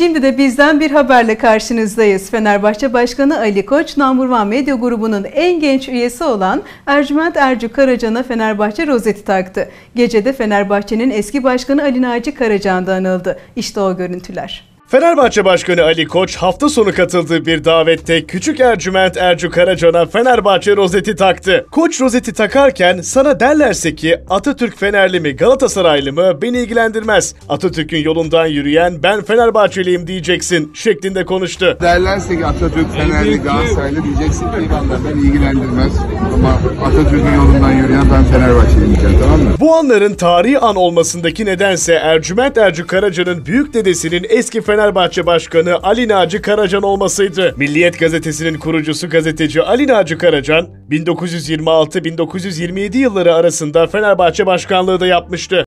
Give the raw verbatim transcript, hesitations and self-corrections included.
Şimdi de bizden bir haberle karşınızdayız. Fenerbahçe Başkanı Ali Koç, Number One Medya Grubu'nun en genç üyesi olan Ercüment Ercü Karacan'a Fenerbahçe rozeti taktı. Gecede Fenerbahçe'nin eski başkanı Ali Naci Karacan da anıldı. İşte o görüntüler. Fenerbahçe Başkanı Ali Koç hafta sonu katıldığı bir davette küçük Ercüment Ercü Karacan'a Fenerbahçe rozeti taktı. Koç rozeti takarken sana derlerse ki Atatürk Fenerli mi Galatasaraylı mı beni ilgilendirmez. Atatürk'ün yolundan yürüyen ben Fenerbahçeliyim diyeceksin şeklinde konuştu. Derlerse ki Atatürk Fenerli Galatasaraylı diyeceksin ki vallahi beni ilgilendirmez ama Atatürk'ün yolundan yürüyen ben Fenerbahçeliyim diyeceğim, tamam mı? Bu anların tarihi an olmasındaki nedense Ercüment Ercü Karacan'ın büyük dedesinin eski Fenerbahçe Fenerbahçe Başkanı Ali Naci Karacan olmasıydı. Milliyet gazetesinin kurucusu gazeteci Ali Naci Karacan, bin dokuz yüz yirmi altı bin dokuz yüz yirmi yedi yılları arasında Fenerbahçe başkanlığı da yapmıştı.